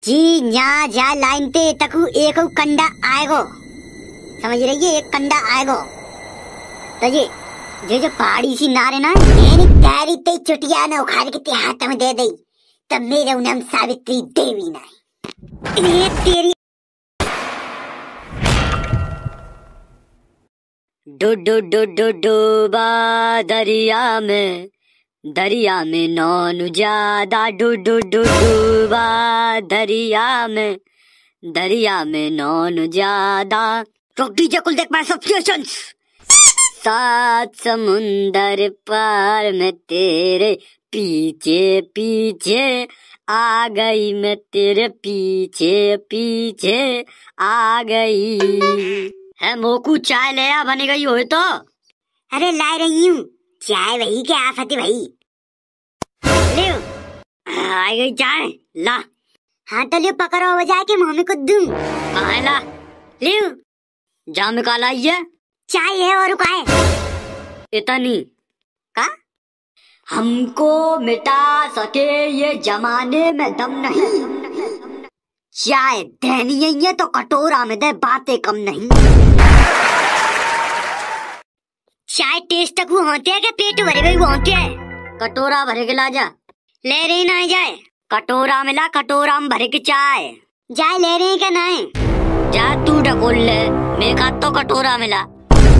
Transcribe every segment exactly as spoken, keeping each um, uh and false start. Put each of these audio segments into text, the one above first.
जी यहाँ जा लाइन ते तकू एक कंडा आएगो, समझ रही है, एक कंडा आएगो तो ये जो जो पहाड़ी सी नारे ना मैंने तारी ते चुटिया ना उखाड़ के ते हाथ में दे दी तब मेरा नाम सावित्री देवी ना ये तेरी डो डो डो डो डूबा दरिया में, दरिया में नौनु ज्यादा, डू डू डू डूबा दरिया में, दरिया में नौनु ज्यादा। रोक डीजे कुल देख माय सब्सक्रिप्शंस। सात समुंदर पार में तेरे पीछे पीछे आ गई, मैं तेरे पीछे पीछे आ गई। है मोकू चाय ले आ, बनी गई हो तो। अरे ला रही हूँ चाय, वही क्या आफत भाई। ले आ गई चाय, ला। हाँ तो लियो पकड़ो बजा के मुँह में कुछ दूं। कहाँ है ला, लियो जा में काला है चाय है और का है इतनी का हमको मिटा सके ये जमाने में दम नहीं। चाय देनी है तो कटोरा में दे, बातें कम नहीं। चाय टेस्ट तक वो होते है क्या, पेट भरे गई वो होते है। कटोरा भरे के ला जा, ले रही ना जाए कटोरा में ला, कटोरा में भरे के चाय जाए ले रहे क्या ना है। जा तू ढकोल ले, मेरा तो कटोरा में ला।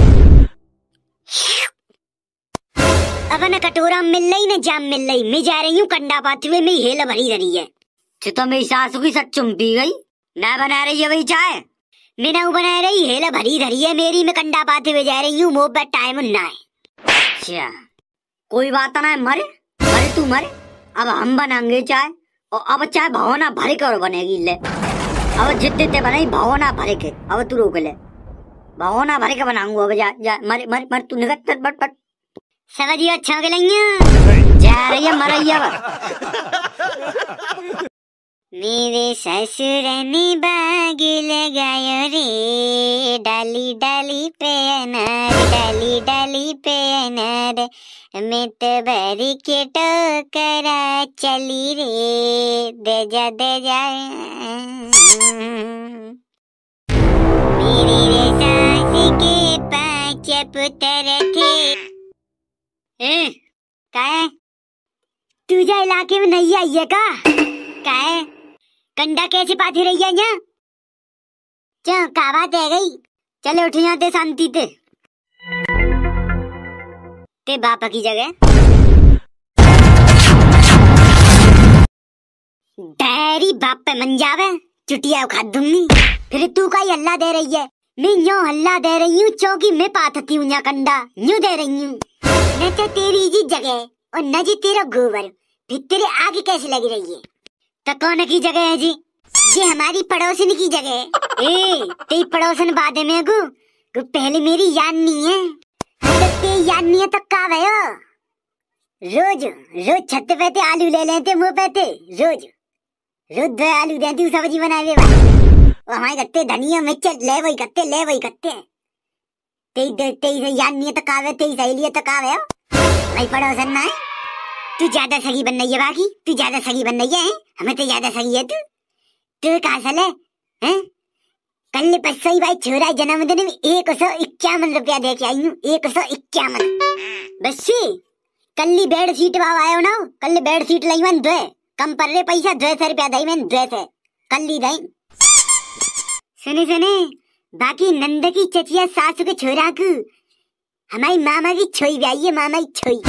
अब ना कटोरा मिल रही ना जाम मिल रही, मैं जा रही हूँ कंडा पाते हुए, मेरी हेला भरी रही है। तो मेरी सासू की सच चुम्पी गई ना, बना रही है वही चाय, मैं ना बना रही, हेला भरी धरी है मेरी, मैं कंडा पाते हुए जा रही हूँ, मोह पर टाइम ना है। अच्छा कोई बात ना है, मरे मरे तू मरे, अब हम बनाएंगे चाय, और अब चाय भवना भर के और बनेगी। ले अब जितने ते बनाई भवना भर के, अब तू रोक ले, भवना भर के बनाऊंगा। अब जा जा मर मर मर तू निकट बट बट बट समझिए। अच्छा के लइया जा रही है मरैया। मेरे ससुर ने बाग लगायो रे, डाली डाली पे अनार, डाली डाली पे अनार, मैं तो भर के टोकरा चली रे, दे जा दे जा। मेरी रे सास के पांच पुत्र थे। ए का है तुझे इलाके में नहीं आई है का, का है कंडा कैसे पाती रही है यहाँ। चल का बात है गई, चले उठ यहाँ ते शांति ते ते बापा की जगह डैरी बाप पे मन जावे, चुटिया उखा दूंगी। फिर तू का ही हल्ला दे रही है, मैं यूं हल्ला दे रही हूँ चौकी में पाथती हूँ यहाँ कंडा यूं दे रही हूँ। न तो तेरी जी जगह और न जी तेरा गोबर, फिर तेरे आगे कैसे लगी रही है। तो कौन की जगह है जी, ये हमारी पड़ोसन की जगह। ए तेरी पड़ोसन बाद में गु तो पहले मेरी याद नहीं है। तो तेरी याद नहीं है तो का भयो, रोज रोज छत पे ते आलू ले लेते मुँह पे ते, रोज रोज दो आलू देती हूँ सब्जी बनाए भाई, हमारे गत्ते धनिया मिर्च ले वही कत्ते ले वही कत्ते। तेरी तेरी याद नहीं है तो का, तेरी सहेली है तो का भयो भाई पड़ोसन ना है। तू ज्यादा सगी बन रही है, बाकी तू ज्यादा सगी बन रही है, हमें तो ज्यादा सगी है। तू तू कहाँ साले हैं, कल परसों ही भाई छोरा जन्मदिन में एक सौ इक्यावन रुपया दे के आई हूँ, एक सौ इक्यावन बस। कल बेड शीट वाव आयो ना, कल बेड शीट लाई मैंने दो, कम पर रहे पैसा, दो सौ रुपया दी मैंने, दो सौ कल ली दई। सुने सुने बाकी नंद की चचिया सासू के छोरा को हमारी मामा की छोई ब्याई है, मामा की छोई।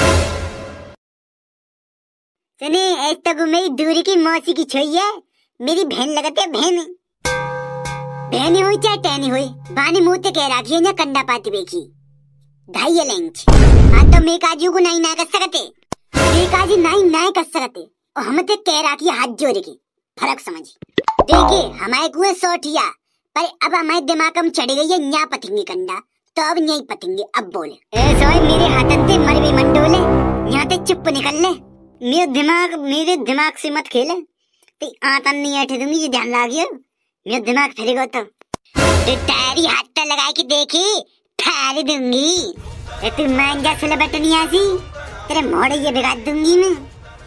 सुने एक तो मेरी दूरी की मौसी की छोई है, मेरी बहन लगाते है बहन, बहनी हुई चाहे टहनी हुई, बानी मुँह ते कह रखी है ना कंडा पाती बेची ढाई इंच। हाँ तो मैं काजू को नहीं ना कर सकते, मैं काजू नहीं ना कर सकते, और हम ते कह रखी हाथ जोड़ के फर्क समझ। देखिए हमारे कुएं सोटिया पर अब हमारे दिमाग में चढ़ गई है, यहाँ पथेंगे कंडा तो अब यही पथेंगे। अब बोले ए सोए मेरे हाथन ते मर भी मंडोले, यहाँ ते चुप निकल ले, मेरे दिमाग मेरे दिमाग से मत खेले, तो आतन नहीं ऐठे दूंगी, ये ध्यान लागियो मेरा दिमाग फिरेगा तो तारी हाथ लगा के देखी फाड़ दूंगी। तू मान जा सुले बटनिया सी, तेरे मोड़े ये बिगाड़ दूंगी मैं।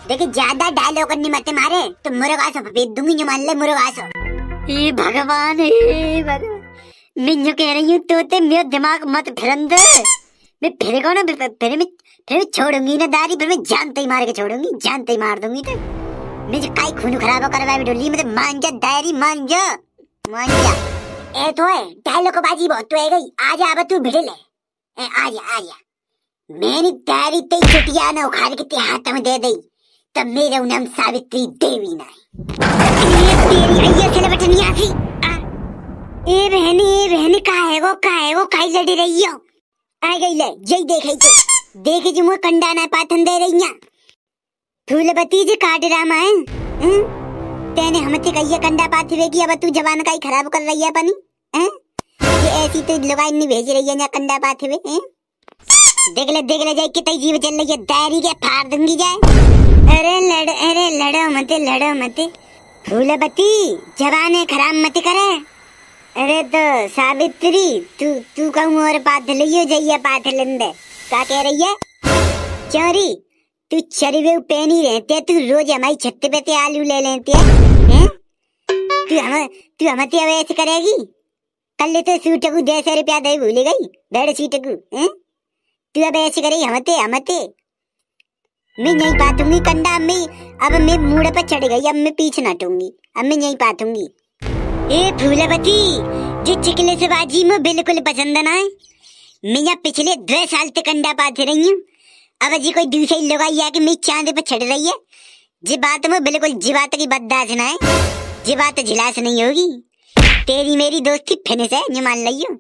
देखिए ज्यादा डायलॉग करनी मत मारे तो मुर्गा से भेज दूंगी जो मान ले मुर्गा से। ये भगवान हे भगवान, मैं जो कह रही हूँ तो ते मेरा दिमाग मत फिरन दे। मैं फिर कौन फिर मैं फिर छोड़ूंगी ना दारी, फिर मैं जानते ही मार के छोड़ूंगी, जानते ही मार दूंगी। तो मैं जो काई खून खराब करवा डोली में मान जा दारी, मान जा मान जा। ए तो है डायलॉग बाजी बहुत तो है गई। आजा अब तू भिड़ ले, ए आजा आजा। मैंने दारी ते चुटिया ना उखाड़ के ते हाथ में दे दी तब मेरा नाम सावित्री देवी ना तेरी भैया से लपटनी आसी। ए बहनी ए बहनी का है वो का है वो काई लड़ी रही हो। आ गई ले जई देखे तो देखे जो मुझे कंडा ना पाथन दे रही है। फूलबती जी काट रामा है तेने हमते कहिए कंडा पाथवे की, अब तू जवान का ही खराब कर रही है अपनी हैं। ये ऐसी तो लगाई नहीं भेज रही है ना कंडा पाथवे हैं। देख ले देख ले जाए कितनी जीव चल रही है, दारी के फाड़ दूंगी जाए। अरे लड़ अरे लड़ो मते लड़ो मते फूलबती जवाने खराब मत करे। अरे तो सावित्री तू तू कहूँ और पाथ लियो जाइए पाथ लेंदे क्या कह रही है चोरी। तू चरवे पेनी रहते तू रोज हमारी छत पे ते आलू ले लेते हैं। तू हम तू हम ते ऐसे करेगी। कल तो सूट को दे सौ रुपया दे भूल गई बेड सीट को हैं। तू अब ऐसे करेगी हमते हमते। मैं नहीं पातूंगी कंडा अम्मी, अब मैं मूड पर चढ़ गई, अब मैं पीछे न हटूंगी, अब मैं नहीं पातूंगी। ए फूलबती जो चिकले से बाजी में बिल्कुल पसंद ना है। मैं यहाँ पिछले दो साल से कंडा पाते रही हूँ, अब जी कोई दूसरी लोग आई है कि मैं चांद पे चढ़ रही है। जी बात में बिल्कुल जी बात की बददाश ना है, जी बात झिलास नहीं होगी। तेरी मेरी दोस्ती फिनिश है ये मान लियो।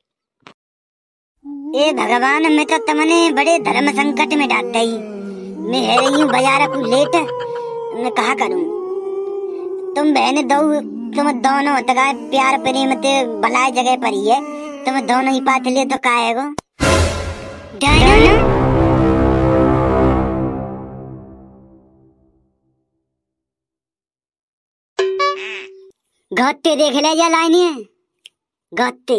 ए भगवान मैं तो तुमने बड़े धर्म संकट में डाल दी। मैं है रही हूँ बाजार को लेट, मैं कहा करूँ। तुम बहन दो तुम दोनों तगा प्यार प्रेम ते भलाई जगह पर ही है, तुम दोनों ही पात लिए तो का है गो गत्ते देख ले जा लाइन है गत्ते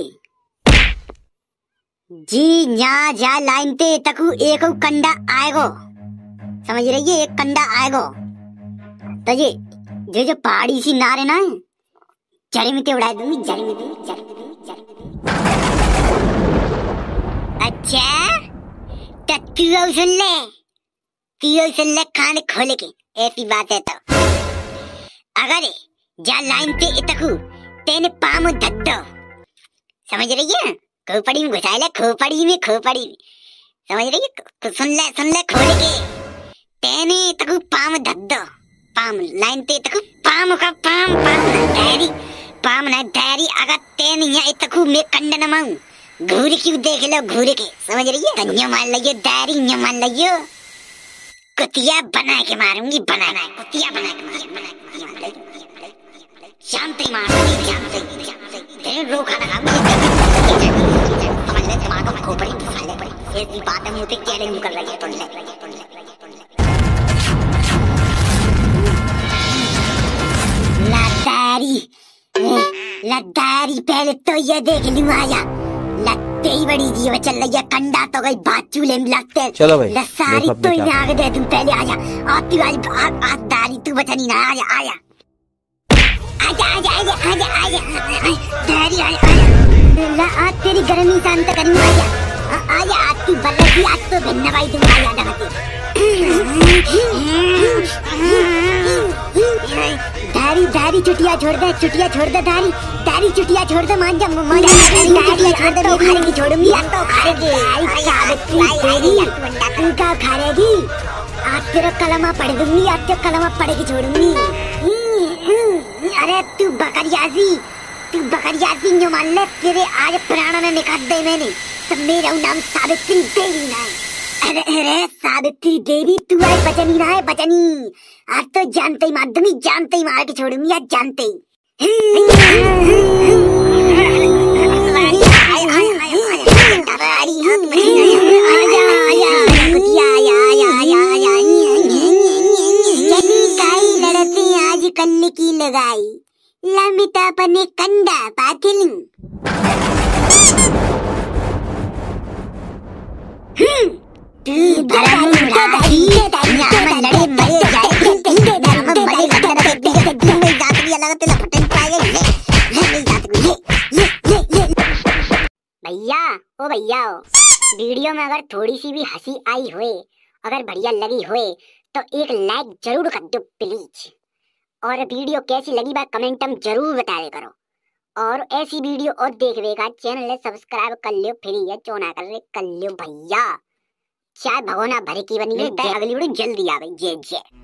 जी न्या जा लाइन ते तकू एक कंडा आएगो, समझ रही है एक कंडा आएगो। तो ये जो जो पहाड़ी सी नारे ना है जरी में ते उड़ा दूंगी, जरी में दूंगी, जरी में दूंगी, जरी में दूंगी। अच्छा तो तू सुन ले तू सुन ले कान खोल के, ऐसी बात है तो अगर जा लाइन ते इतकू तेने पाम धद्दो, समझ रही है खोपड़ी में घुसा ले, खोपड़ी में खोपड़ी में, समझ रही है। सुन ले सुन ले खोल के तेने तकू पाम धद्दो, पाम लाइन ते तकू पाम का पाम पाम ना धैरी पाम ना धैरी। अगर तेने यहाँ तकू मैं कंड न माऊं घूर क्यों देख लो घूर के, समझ रही है। धन्य मान लियो धैरी न्य मान लियो, कुतिया बना के मारूंगी, बनाना कुतिया बना के मारूंगी, शांति मारूंगी, शांति तेरे रोका लगा मुझे समझ ले दिमाग में खोपड़ी घुसा ले पड़ी। ये बात है मुझे क्या नहीं कर रही है। तो ले लद्दारी लद्दारी पहले तो ये देख लूं आया लगते ही बड़ी जीव चल रही है। कंडा तो गई बात चूल्हे में लगते चलो भाई सारी तो ही आगे दे दूं पहले आजा। आती वाली आग दारी तू बचनी ना आया आया आजा आजा आजा आजा आजा दारी आया आया ला आज तेरी गर्मी शांत करनी आया आया आज तू बल्ले आज तो भिन्न भाई दूं आया डमते दारी दारी चुटिया छोड़ दे चुटिया छोड़ दे दारी दारी चुटिया छोड़ दे मान जा मान जा दारी छोड़ दे मैं खाने की छोड़ूंगी तो खाएगी सावित्री तेरी तू क्या खाएगी। आज तेरा कलमा पढ़ दूंगी, आज तेरा कलमा पढ़ के छोड़ूंगी। अरे तू बकरियासी तू बकरियासी जो मान ले तेरे आज प्राणों ने निकाल दे मैंने, तो मेरा नाम सावित्री देवी ना है। अरे अरे सावित्री देवी तू है बचनी ना है बचनी, आज तो जानते ही मार दूंगी, जानते ही मार के छोड़ूंगी, आज जानते ही। लड़ते आज कल की लगाई लमिता पने कंडा पाथिल तू धर्म लड़े मरे लगा तेरा फटन पाएगा ये ये नहीं जाते ये ये ये ये भैया ओ भैया ओ वीडियो में अगर थोड़ी सी भी हंसी आई होए, अगर बढ़िया लगी होए तो एक लाइक जरूर कर दो प्लीज। और वीडियो कैसी लगी बात कमेंट में जरूर बताया करो। और ऐसी वीडियो और देखने का चैनल सब्सक्राइब कर लियो, फ्री है चोना कर कर लियो भैया। चाय भगोना भरे की बनी है, अगली वीडियो जल्दी आवे। जय जय।